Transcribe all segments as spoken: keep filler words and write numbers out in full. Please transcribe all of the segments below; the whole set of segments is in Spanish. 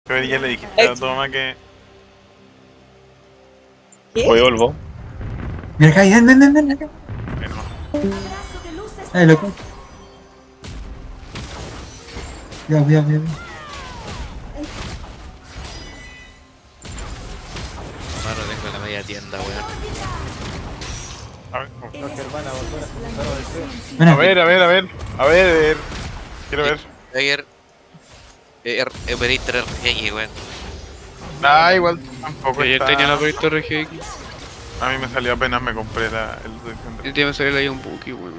Pero ya le dijiste a tu mamá que... ¿Qué? Voy volvo. Mira acá, ven, ven, ven, ven acá. que no. Ay, loco. Cuidado, cuidado, cuidado. Hermano, tengo la media tienda, weón. A ver, oh. No, que hermana, volver a juntar al deseo. Ven a acá. ver, a ver, a ver, a ver, a ver. Quiero ver. Ayer. Eh, Operator R G X, weón. Ah, igual tampoco Ayer está... tenía la proyecto R G X. A mí me salió apenas me compré la, el Defender. El día me salió ahí un Buki, weón.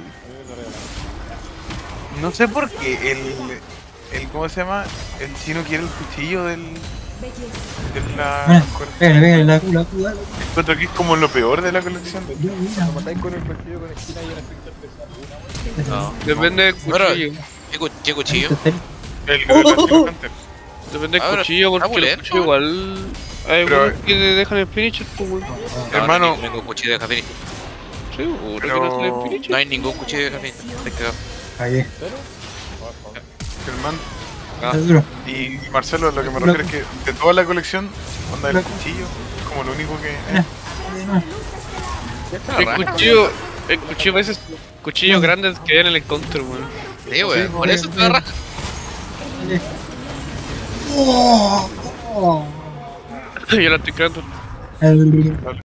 No sé por qué el, el... ¿Cómo se llama? El chino quiere el cuchillo del... de la... Ven, pégale, pégale, la Q, la Q, dale. Encuentro que es como lo peor de la colección. Yo, mira. Lo matáis con el cuchillo con esquina y un efecto especial. Una, No. Depende del Bueno, cuchillo. ¿Qué, cu ¿Qué cuchillo? El de la Chino Hunter. Depende del Ahora, cuchillo, porque está el bulento, cuchillo igual. Hay Pero- algunos que te dejan el finisher, pues, weón. No, Hermano. No hay ningún cuchillo de Jafini. Seguro que Pero- no sale el finisher. No hay ningún cuchillo de Jafini. Te cagado. Cagué. Germán Ah. Es duro. y y Marcelo, lo que me refiero es que de toda la colección, onda del Loco. cuchillo, es como lo único que... Mira. Mira. El cuchillo. El cuchillo, a veces. Cuchillos grandes que vienen en el encontro, weón. Sí, weón. Sí, Por eso sí. te la raja. Oh, oh. Yo la estoy creando. El-